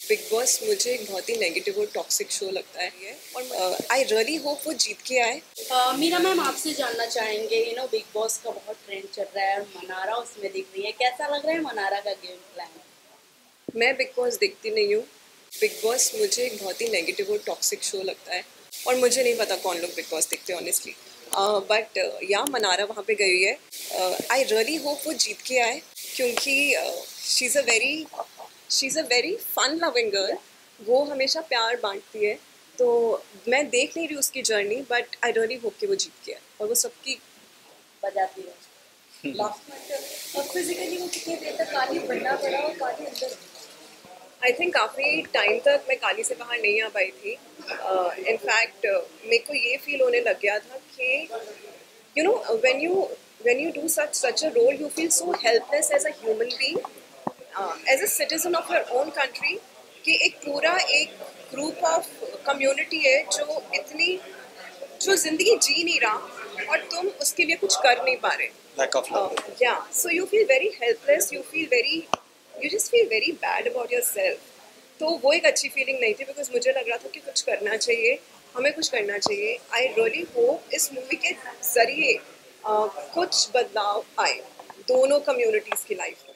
Big Boss मुझे एक बहुत ही नेगेटिव और टॉक्सिक शो लगता है ये, और आई रियली होप वो जीत के आए। मीरा मैम, आपसे जानना चाहेंगे, बिग बॉस का बहुत ट्रेंड चल रहा है और मनारा उसमें दिख रही है, कैसा लग रहा है मनारा का गेम प्लान? मैं बिग बॉस देखती नहीं हूँ। बिग बॉस मुझे एक बहुत ही नेगेटिव और टॉक्सिक शो लगता है, और मुझे नहीं पता कौन लोग बिग बॉस देखते हैं ऑनेस्टली। बट या मनारा वहाँ पे गई है। आई रियली होप वो जीत के आए, क्योंकि she is a very fun loving girl. वो हमेशा प्यार बांटती है, तो मैं देख नहीं रही उसकी journey, but I really hope कि वो जीत के आए और वो सबकी बजाती है लास्ट में। और फिजिकली वो कितनी देर तक काली बनना पड़ा और काली अंदर? आई थिंक काफ़ी टाइम तक मैं काली से बाहर नहीं आ पाई थी। इनफैक्ट मेरे को ये फील होने लग गया था कि you know when you do such a role, you feel so helpless as a human being, as a citizen of your own country, कि एक पूरा एक ग्रुप ऑफ कम्युनिटी है जो इतनी जो जिंदगी जी नहीं रहा, और तुम उसके लिए कुछ कर नहीं पा रहे। Lack of love. Yeah, so you feel very helpless, you just feel very bad about yourself. तो वो एक अच्छी फीलिंग नहीं थी, बिकॉज मुझे लग रहा था कि कुछ करना चाहिए, हमें कुछ करना चाहिए। आई रियली होप इस मूवी के जरिए कुछ बदलाव आए दोनों कम्युनिटीज़ की लाइफ में।